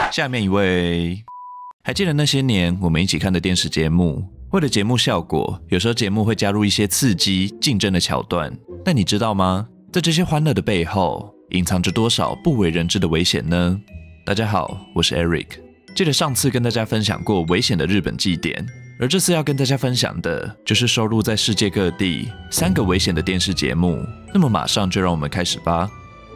下面一位，还记得那些年我们一起看的电视节目？为了节目效果，有时候节目会加入一些刺激、竞争的桥段。但你知道吗？在这些欢乐的背后，隐藏着多少不为人知的危险呢？大家好，我是 Eric。记得上次跟大家分享过危险的日本祭典，而这次要跟大家分享的就是收录在世界各地3个危险的电视节目。那么马上就让我们开始吧。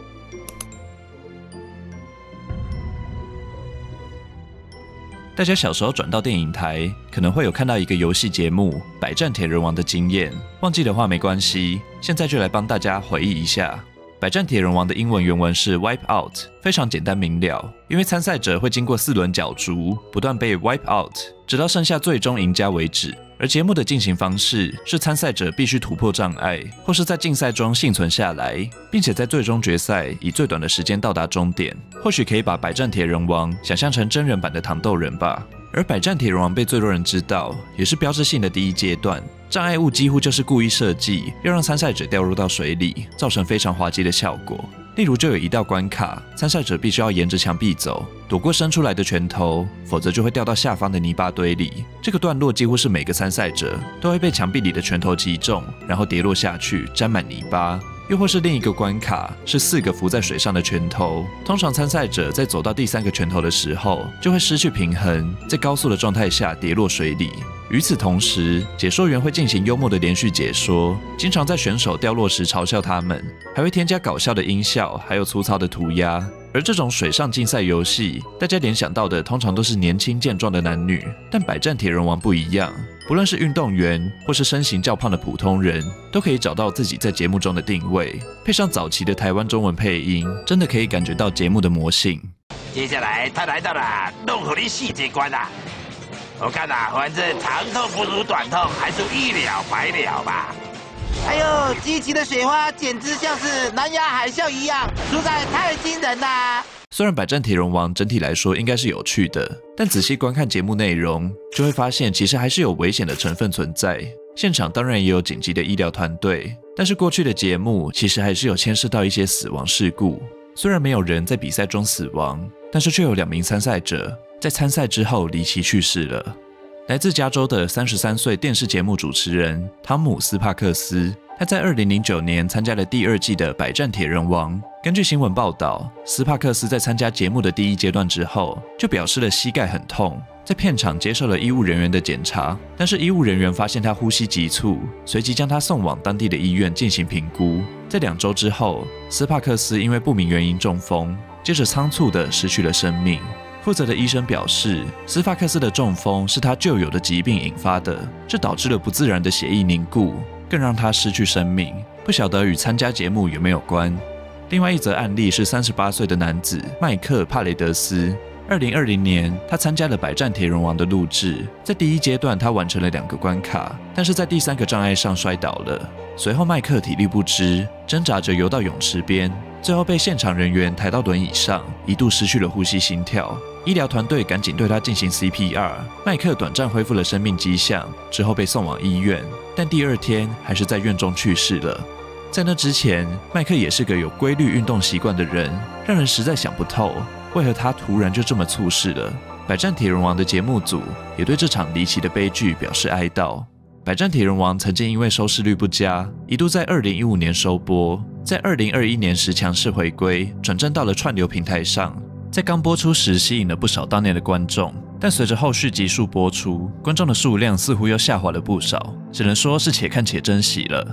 大家小时候转到电影台，可能会有看到一个游戏节目《百战铁人王》的经验，忘记的话没关系，现在就来帮大家回忆一下。百战铁人王的英文原文是 Wipe Out， 非常简单明了，因为参赛者会经过4轮角逐，不断被 Wipe Out， 直到剩下最终赢家为止。而节目的进行方式是参赛者必须突破障碍，或是在竞赛中幸存下来，并且在最终决赛以最短的时间到达终点。或许可以把百战铁人王想象成真人版的糖豆人吧。而百战铁人王被最多人知道，也是标志性的第一阶段。障碍物几乎就是故意设计，要让参赛者掉入到水里，造成非常滑稽的效果。例如，就有一道关卡，参赛者必须要沿着墙壁走，躲过伸出来的拳头，否则就会掉到下方的泥巴堆里。这个段落几乎是每个参赛者都会被墙壁里的拳头击中，然后跌落下去，沾满泥巴。又或是另一个关卡是4个浮在水上的拳头，通常参赛者在走到第3个拳头的时候，就会失去平衡，在高速的状态下跌落水里。与此同时，解说员会进行幽默的连续解说，经常在选手掉落时嘲笑他们，还会添加搞笑的音效，还有粗糙的涂鸦。而这种水上竞赛游戏，大家联想到的通常都是年轻健壮的男女，但百战铁人王不一样，不论是运动员或是身形较胖的普通人，都可以找到自己在节目中的定位。配上早期的台湾中文配音，真的可以感觉到节目的魔性。 接下来他来到了弄火力细节关啊！我看啊，反正长痛不如短痛，还是一了百了吧。哎呦，激起的雪花简直像是南亚海啸一样，实在太惊人啦！ 虽然百战铁人王整体来说应该是有趣的，但仔细观看节目内容，就会发现其实还是有危险的成分存在。现场当然也有紧急的医疗团队，但是过去的节目其实还是有牵涉到一些死亡事故。虽然没有人在比赛中死亡，但是却有2名参赛者在参赛之后离奇去世了。来自加州的33岁电视节目主持人汤姆斯帕克斯，他在2009年参加了第2季的百战铁人王。根据新闻报道，斯帕克斯在参加节目的第1阶段之后，就表示了膝盖很痛，在片场接受了医务人员的检查，但是医务人员发现他呼吸急促，随即将他送往当地的医院进行评估。在2周之后，斯帕克斯因为不明原因中风，接着仓促地失去了生命。负责的医生表示，斯帕克斯的中风是他旧有的疾病引发的，这导致了不自然的血液凝固，更让他失去生命。不晓得与参加节目有没有关。另外一则案例是38岁的男子麦克·帕雷德斯。2020年，他参加了百战铁人王的录制，在第1阶段他完成了2个关卡，但是在第3个障碍上摔倒了。随后麦克体力不支，挣扎着游到泳池边，最后被现场人员抬到轮椅上，一度失去了呼吸心跳。医疗团队赶紧对他进行 CPR， 麦克短暂恢复了生命迹象，之后被送往医院，但第2天还是在院中去世了。在那之前，麦克也是个有规律运动习惯的人，让人实在想不透，为何他突然就这么猝逝了。百战铁人王的节目组也对这场离奇的悲剧表示哀悼。百战铁人王曾经因为收视率不佳，一度在2015年收播，在2021年时强势回归，转战到了串流平台上。在刚播出时吸引了不少当年的观众，但随着后续集数播出，观众的数量似乎又下滑了不少，只能说是且看且珍惜了。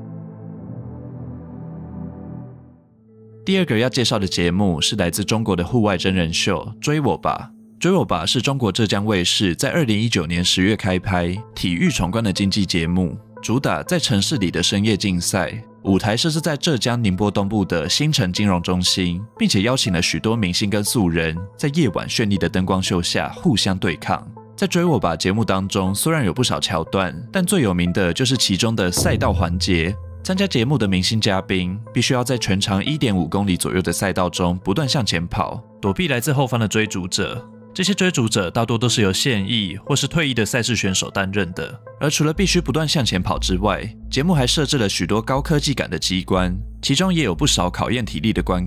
第2个要介绍的节目是来自中国的户外真人秀《追我吧》。《追我吧》是中国浙江卫视在2019年10月开拍，体育闯关的竞技节目，主打在城市里的深夜竞赛。舞台设置在浙江宁波东部的新城金融中心，并且邀请了许多明星跟素人，在夜晚绚丽的灯光秀下互相对抗。在《追我吧》节目当中，虽然有不少桥段，但最有名的就是其中的赛道环节。参加节目的明星嘉宾必须要在全长 1.5 公里左右的赛道中不断向前跑，躲避来自后方的追逐者。这些追逐者大多都是由现役或是退役的赛事选手担任的。而除了必须不断向前跑之外，节目还设置了许多高科技感的机关，其中也有不少考验体力的关卡。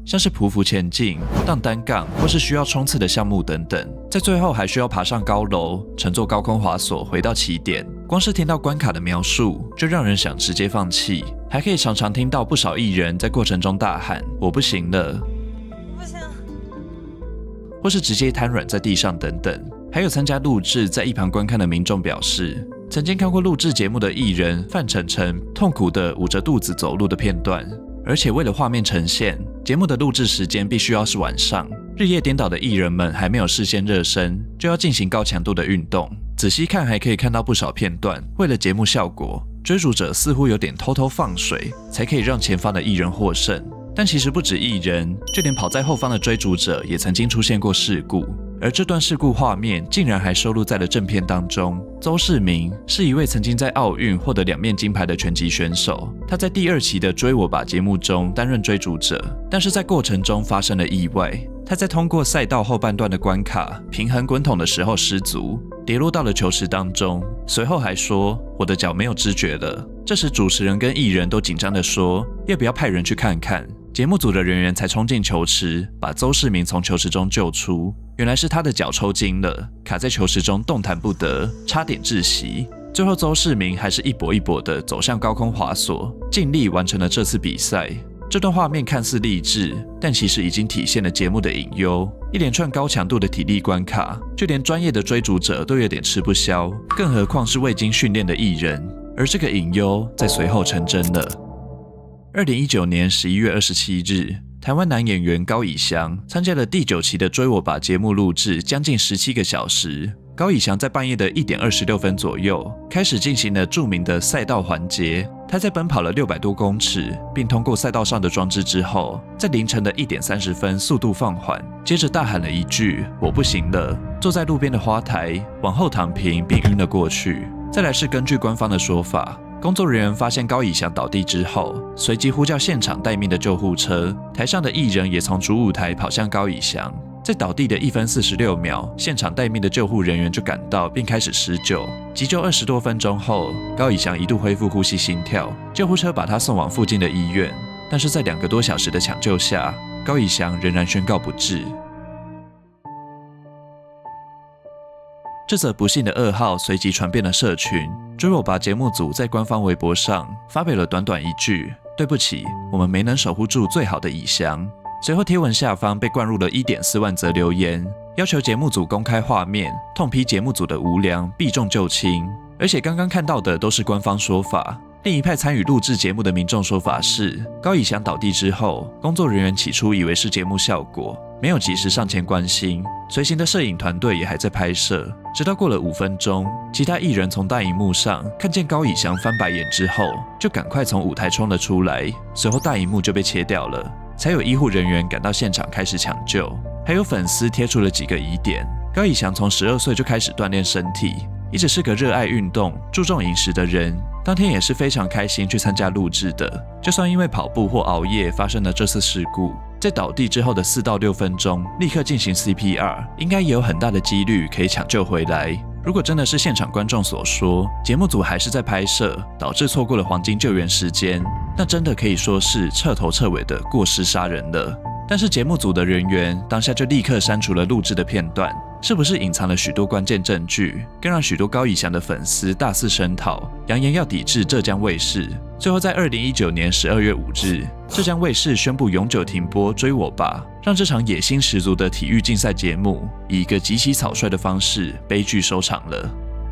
像是匍匐前进、荡单杠或是需要冲刺的项目等等，在最后还需要爬上高楼，乘坐高空滑索回到起点。光是听到关卡的描述，就让人想直接放弃。还可以常常听到不少艺人在过程中大喊“我不行了”，不行，或是直接瘫软在地上等等。还有参加录制在一旁观看的民众表示，曾经看过录制节目的艺人范丞丞痛苦地捂着肚子走路的片段，而且为了画面呈现，节目的录制时间必须要是晚上，日夜颠倒的艺人们还没有事先热身，就要进行高强度的运动。仔细看还可以看到不少片段，为了节目效果，追逐者似乎有点偷偷放水，才可以让前方的艺人获胜。但其实不止艺人，就连跑在后方的追逐者也曾经出现过事故。而这段事故画面竟然还收录在了正片当中。邹市明是一位曾经在奥运获得2面金牌的拳击选手，他在第2期的追我吧节目中担任追逐者，但是在过程中发生了意外。他在通过赛道后半段的关卡平衡滚筒的时候失足，跌落到了球池当中，随后还说我的脚没有知觉了。这时主持人跟艺人都紧张地说要不要派人去看看。节目组的人员才冲进球池，把邹市明从球池中救出。原来是他的脚抽筋了，卡在球池中动弹不得，差点窒息。最后邹市明还是一跛一跛的走向高空滑索，尽力完成了这次比赛。这段画面看似励志，但其实已经体现了节目的隐忧。一连串高强度的体力关卡，就连专业的追逐者都有点吃不消，更何况是未经训练的艺人。而这个隐忧在随后成真了。2019年11月27日，台湾男演员高以翔参加了第9期的追我吧节目录制，将近17个小时。高以翔在半夜的1点26分左右，开始进行了著名的赛道环节。他在奔跑了600多公尺，并通过赛道上的装置之后，在凌晨的1点30分速度放缓，接着大喊了一句“我不行了”，坐在路边的花台往后躺平，并晕了过去。再来是根据官方的说法，工作人员发现高以翔倒地之后，随即呼叫现场待命的救护车，台上的艺人也从主舞台跑向高以翔。在倒地的1分46秒，现场待命的救护人员就赶到并开始施救。急救20多分钟后，高以翔一度恢复呼吸心跳，救护车把他送往附近的医院。但是在2个多小时的抢救下，高以翔仍然宣告不治。这则不幸的噩耗随即传遍了社群。追我吧节目组在官方微博上发表了短短一句：“对不起，我们没能守护住最好的以翔。”随后贴文下方被灌入了1.4万则留言，要求节目组公开画面，痛批节目组的无良，避重就轻。而且刚刚看到的都是官方说法，另一派参与录制节目的民众说法是，高以翔倒地之后，工作人员起初以为是节目效果，没有及时上前关心，随行的摄影团队也还在拍摄。直到过了5分钟，其他艺人从大荧幕上看见高以翔翻白眼之后，就赶快从舞台冲了出来，随后大荧幕就被切掉了。才有医护人员赶到现场开始抢救，还有粉丝贴出了几个疑点。高以翔从12岁就开始锻炼身体，一直是个热爱运动、注重饮食的人。当天也是非常开心去参加录制的，就算因为跑步或熬夜发生了这次事故，在倒地之后的4到6分钟立刻进行 CPR， 应该也有很大的几率可以抢救回来。如果真的是现场观众所说，节目组还是在拍摄，导致错过了黄金救援时间，那真的可以说是彻头彻尾的过失杀人了。但是节目组的人员当下就立刻删除了录制的片段，是不是隐藏了许多关键证据，更让许多高以翔的粉丝大肆声讨，扬言要抵制浙江卫视。最后在2019年12月5日，浙江卫视宣布永久停播《追我吧》，让这场野心十足的体育竞赛节目以一个极其草率的方式悲剧收场了。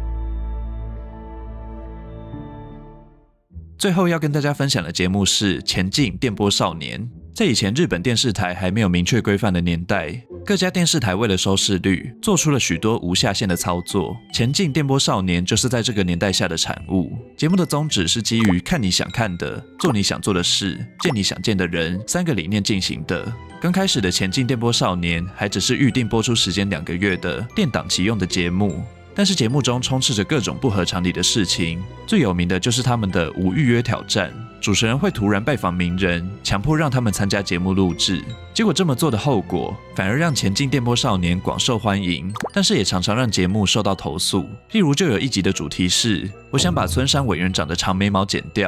最后要跟大家分享的节目是《前进电波少年》。在以前日本电视台还没有明确规范的年代，各家电视台为了收视率，做出了许多无下限的操作。前进电波少年就是在这个年代下的产物。节目的宗旨是基于看你想看的、做你想做的事、见你想见的人3个理念进行的。刚开始的前进电波少年还只是预定播出时间2个月的垫档期用的节目。但是节目中充斥着各种不合常理的事情，最有名的就是他们的无预约挑战。主持人会突然拜访名人，强迫让他们参加节目录制，结果这么做的后果反而让前进电波少年广受欢迎，但是也常常让节目受到投诉。例如就有一集的主题是我想把村山委员长的长眉毛剪掉，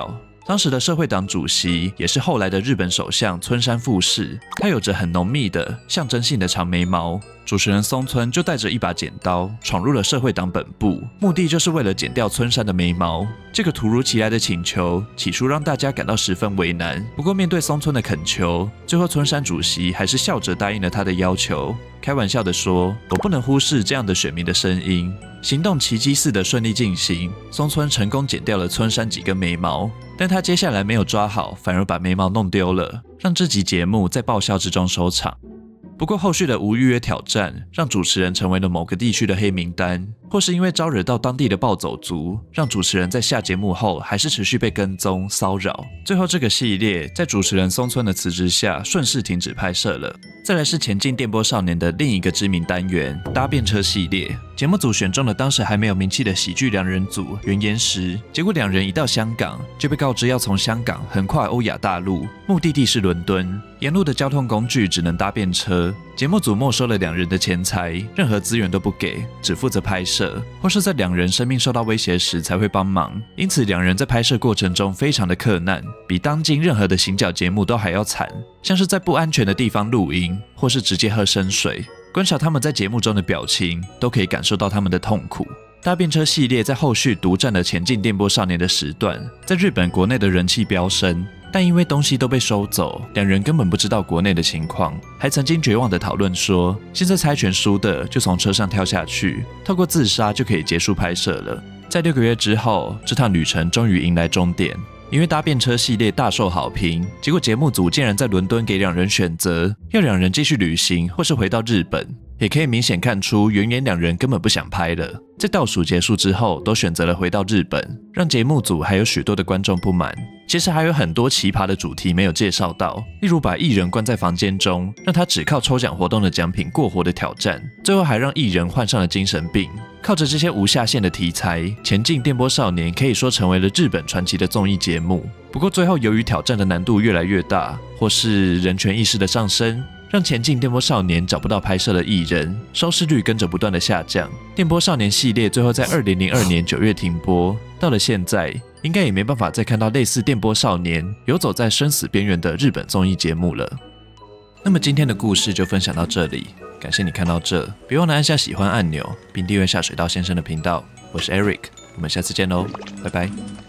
当时的社会党主席也是后来的日本首相村山富市，他有着很浓密的象征性的长眉毛。主持人松村就带着一把剪刀闯入了社会党本部，目的就是为了剪掉村山的眉毛。这个突如其来的请求，起初让大家感到十分为难。不过面对松村的恳求，最后村山主席还是笑着答应了他的要求，开玩笑地说：“我不能忽视这样的选民的声音。”行动奇迹似的顺利进行，松村成功剪掉了村山几根眉毛，但他接下来没有抓好，反而把眉毛弄丢了，让这集节目在爆笑之中收场。不过后续的无预约挑战，让主持人成为了某个地区的黑名单，或是因为招惹到当地的暴走族，让主持人在下节目后还是持续被跟踪骚扰。最后这个系列在主持人松村的辞职下，顺势停止拍摄了。再来是前进电波少年的另一个知名单元搭便车系列，节目组选中了当时还没有名气的喜剧两人组原岩石，结果两人一到香港就被告知要从香港横跨欧亚大陆，目的地是伦敦，沿路的交通工具只能搭便车。节目组没收了两人的钱财，任何资源都不给，只负责拍摄，或是在两人生命受到威胁时才会帮忙。因此两人在拍摄过程中非常的克难，比当今任何的行脚节目都还要惨，像是在不安全的地方露营，或是直接喝生水。观察他们在节目中的表情，都可以感受到他们的痛苦。搭便车系列在后续独占了前进电波少年的时段，在日本国内的人气飙升。但因为东西都被收走，两人根本不知道国内的情况，还曾经绝望地讨论说，现在猜拳输的就从车上跳下去，透过自杀就可以结束拍摄了。在6个月之后，这趟旅程终于迎来终点。因为搭便车系列大受好评，结果节目组竟然在伦敦给两人选择，要两人继续旅行或是回到日本。也可以明显看出原岩两人根本不想拍了，在倒数结束之后都选择了回到日本，让节目组还有许多的观众不满。其实还有很多奇葩的主题没有介绍到，例如把艺人关在房间中，让他只靠抽奖活动的奖品过活的挑战，最后还让艺人患上了精神病。靠着这些无下限的题材，前进电波少年可以说成为了日本传奇的综艺节目。不过最后由于挑战的难度越来越大，或是人权意识的上升，让前进电波少年找不到拍摄的艺人，收视率跟着不断的下降。电波少年系列最后在2002年9月停播，到了现在应该也没办法再看到类似电波少年游走在生死边缘的日本综艺节目了。那么今天的故事就分享到这里，感谢你看到这，别忘了按下喜欢按钮，并订阅下水道先生的频道。我是 Eric， 我们下次见喽，拜拜。